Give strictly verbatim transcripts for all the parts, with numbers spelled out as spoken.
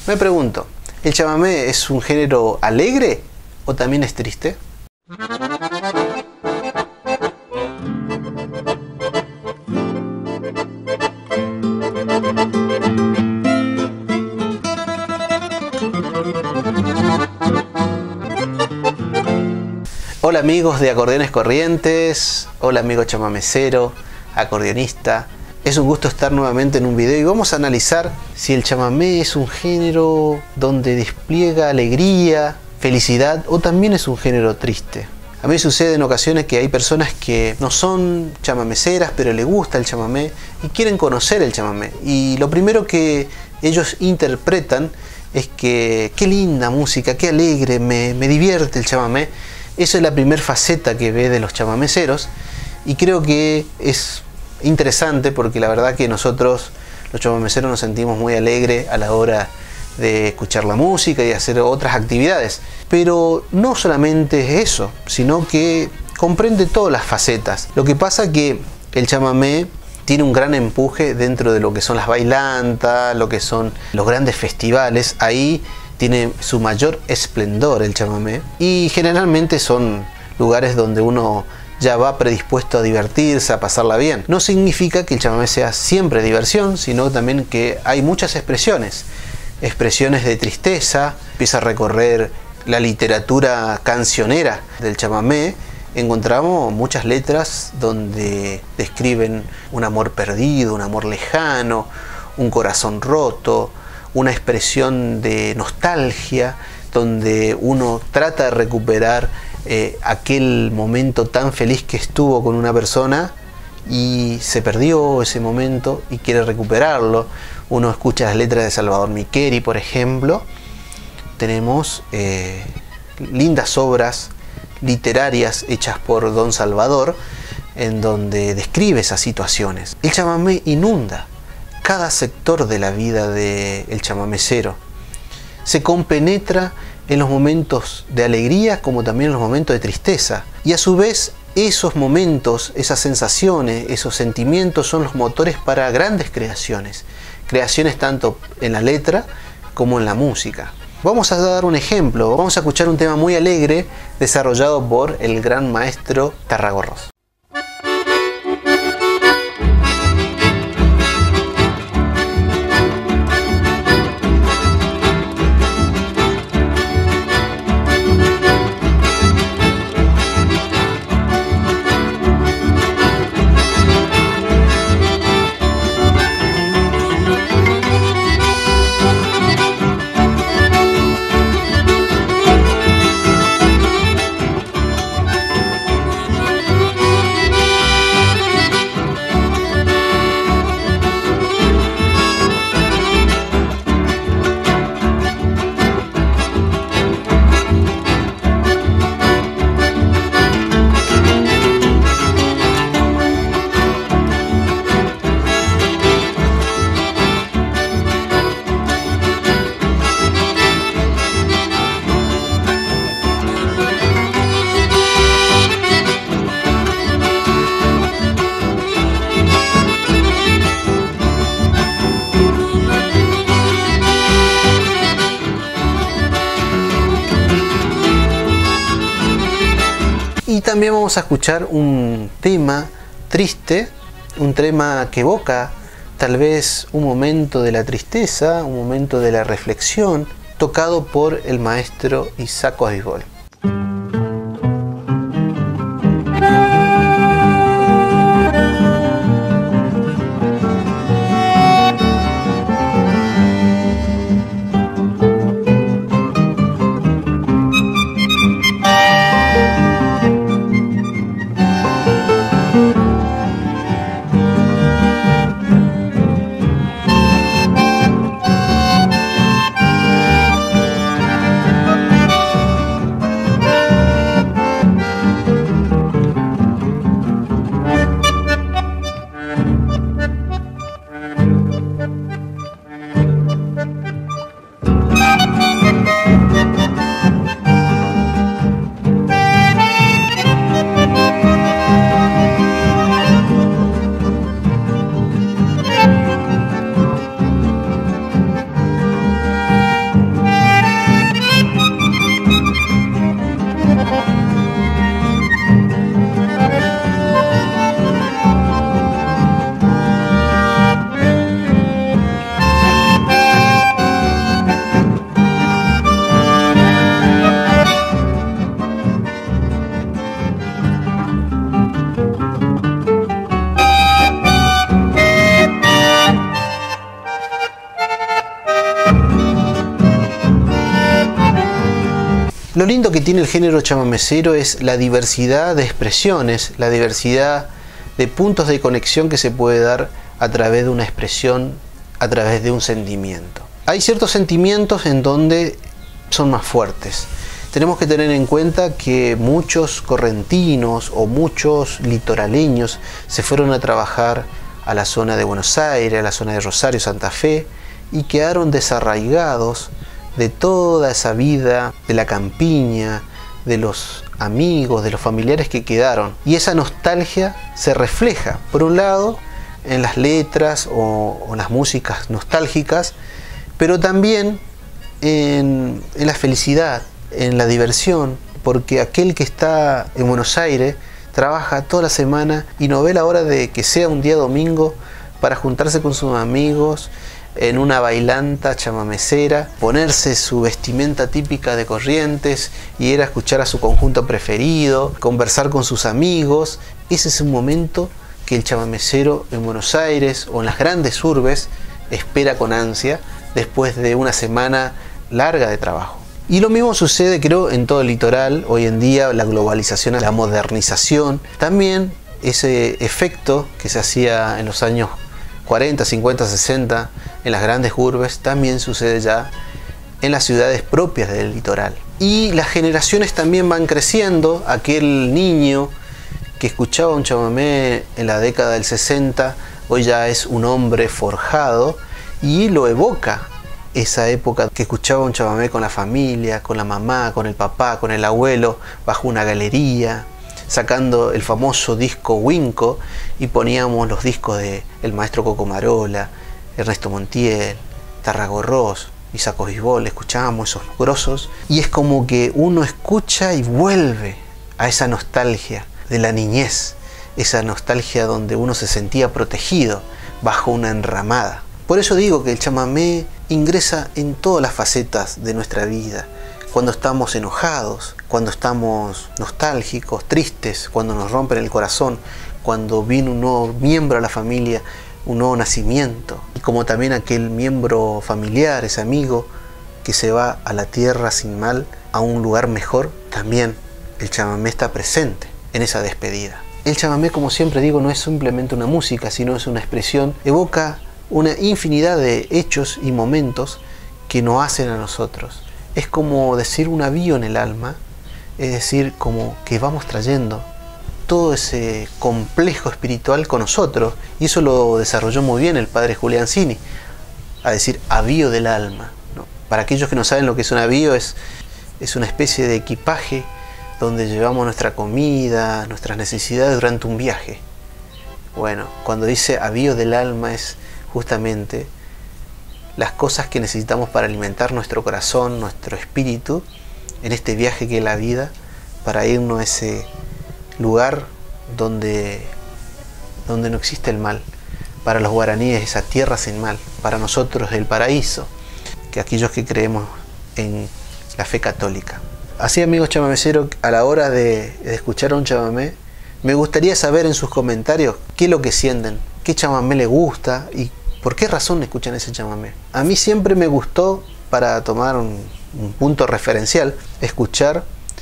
Me pregunto, ¿el chamamé es un género alegre o también es triste? Hola amigos de Acordeones Corrientes, hola amigo chamamecero, acordeonista. Es un gusto estar nuevamente en un video y vamos a analizar si el chamamé es un género donde despliega alegría, felicidad o también es un género triste. A mí sucede en ocasiones que hay personas que no son chamameceras pero les gusta el chamamé y quieren conocer el chamamé. Y lo primero que ellos interpretan es que qué linda música, qué alegre, me, me divierte el chamamé. Esa es la primera faceta que ve de los chamameceros y creo que es interesante porque la verdad que nosotros los chamameceros nos sentimos muy alegres a la hora de escuchar la música y hacer otras actividades. Pero no solamente es eso, sino que comprende todas las facetas. Lo que pasa que el chamamé tiene un gran empuje dentro de lo que son las bailantas, lo que son los grandes festivales. Ahí tiene su mayor esplendor el chamamé y generalmente son lugares donde uno ya va predispuesto a divertirse, a pasarla bien. No significa que el chamamé sea siempre diversión, sino también que hay muchas expresiones. Expresiones de tristeza, empieza a recorrer la literatura cancionera del chamamé. Encontramos muchas letras donde describen un amor perdido, un amor lejano, un corazón roto, una expresión de nostalgia, donde uno trata de recuperar eh, aquel momento tan feliz que estuvo con una persona y se perdió ese momento y quiere recuperarlo. Uno escucha las letras de Salvador Miqueri, por ejemplo. Tenemos eh, lindas obras literarias hechas por Don Salvador, en donde describe esas situaciones. El chamamé inunda cada sector de la vida del chamamecero. Se compenetra en los momentos de alegría como también en los momentos de tristeza. Y a su vez esos momentos, esas sensaciones, esos sentimientos son los motores para grandes creaciones. Creaciones tanto en la letra como en la música. Vamos a dar un ejemplo. Vamos a escuchar un tema muy alegre desarrollado por el gran maestro Tarragorros. Y también vamos a escuchar un tema triste, un tema que evoca tal vez un momento de la tristeza, un momento de la reflexión, tocado por el maestro Isaco Abisbol. Lo lindo que tiene el género chamamecero es la diversidad de expresiones, la diversidad de puntos de conexión que se puede dar a través de una expresión, a través de un sentimiento. Hay ciertos sentimientos en donde son más fuertes. Tenemos que tener en cuenta que muchos correntinos o muchos litoraleños se fueron a trabajar a la zona de Buenos Aires, a la zona de Rosario, Santa Fe, y quedaron desarraigados de toda esa vida, de la campiña, de los amigos, de los familiares que quedaron. Y esa nostalgia se refleja, por un lado, en las letras o, o las músicas nostálgicas, pero también en, en la felicidad, en la diversión, porque aquel que está en Buenos Aires trabaja toda la semana y no ve la hora de que sea un día domingo para juntarse con sus amigos en una bailanta chamamecera, ponerse su vestimenta típica de Corrientes y ir a escuchar a su conjunto preferido, conversar con sus amigos. Ese es un momento que el chamamecero en Buenos Aires o en las grandes urbes espera con ansia después de una semana larga de trabajo. Y lo mismo sucede, creo, en todo el litoral. Hoy en día la globalización, la modernización, también ese efecto que se hacía en los años cuarenta, cincuenta, sesenta en las grandes urbes también sucede ya en las ciudades propias del litoral. Y las generaciones también van creciendo. Aquel niño que escuchaba un chamamé en la década del sesenta hoy ya es un hombre forjado y lo evoca esa época que escuchaba un chamamé con la familia, con la mamá, con el papá, con el abuelo, bajo una galería, sacando el famoso disco Winco, y poníamos los discos de el maestro Coco Marola, Ernesto Montiel, Tarragorros, Isaco Bisbol. Escuchábamos esos grosos y es como que uno escucha y vuelve a esa nostalgia de la niñez, esa nostalgia donde uno se sentía protegido bajo una enramada. Por eso digo que el chamamé ingresa en todas las facetas de nuestra vida. Cuando estamos enojados, cuando estamos nostálgicos, tristes, cuando nos rompen el corazón, cuando viene un nuevo miembro a la familia, un nuevo nacimiento, y como también aquel miembro familiar, ese amigo que se va a la tierra sin mal, a un lugar mejor, también el chamamé está presente en esa despedida. El chamamé, como siempre digo, no es simplemente una música, sino es una expresión, evoca una infinidad de hechos y momentos que nos hacen a nosotros. Es como decir un avío en el alma, es decir, como que vamos trayendo todo ese complejo espiritual con nosotros, y eso lo desarrolló muy bien el padre Julián Cini, a decir avío del alma, ¿no? Para aquellos que no saben lo que es un avío, es, es una especie de equipaje donde llevamos nuestra comida, nuestras necesidades durante un viaje. Bueno, cuando dice avío del alma es justamente las cosas que necesitamos para alimentar nuestro corazón, nuestro espíritu, en este viaje que es la vida, para irnos a ese lugar donde, donde no existe el mal. Para los guaraníes esa tierra sin mal, para nosotros el paraíso, que aquellos que creemos en la fe católica. Así, amigos chamameceros, a la hora de, de escuchar un chamamé, me gustaría saber en sus comentarios qué es lo que sienten, qué chamamé les gusta y por qué razón escuchan ese chamamé. A mí siempre me gustó, para tomar un, un punto referencial, escuchar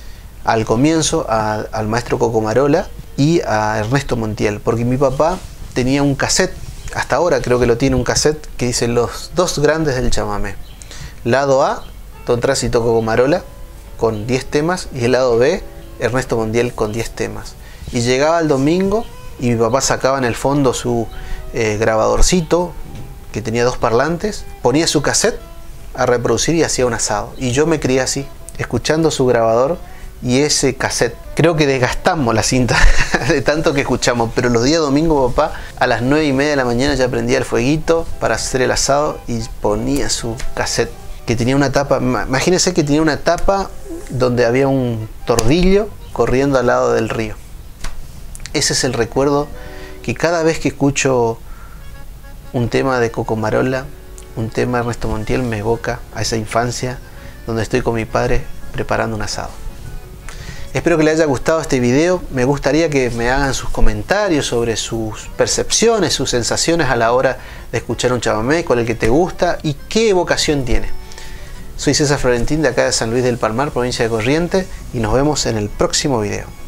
al comienzo a, al maestro Coco Marola y a Ernesto Montiel, porque mi papá tenía un cassette, hasta ahora creo que lo tiene, un cassette que dice los dos grandes del chamamé. Lado A, Don Tránsito Coco Marola con diez temas, y el lado B, Ernesto Montiel con diez temas. Y llegaba el domingo y mi papá sacaba en el fondo su eh, grabadorcito que tenía dos parlantes, ponía su cassette a reproducir y hacía un asado. Y yo me crié así, escuchando su grabador y ese cassette. Creo que desgastamos la cinta de tanto que escuchamos, pero los días domingos papá a las nueve y media de la mañana ya prendía el fueguito para hacer el asado y ponía su cassette, que tenía una tapa, imagínense que tenía una tapa donde había un tordillo corriendo al lado del río. Ese es el recuerdo que cada vez que escucho un tema de Coco Marola, un tema de Ernesto Montiel, me evoca a esa infancia donde estoy con mi padre preparando un asado. Espero que les haya gustado este video. Me gustaría que me hagan sus comentarios sobre sus percepciones, sus sensaciones a la hora de escuchar un chamamé, cuál es el que te gusta y qué evocación tiene. Soy César Florentín de acá de San Luis del Palmar, provincia de Corrientes, y nos vemos en el próximo video.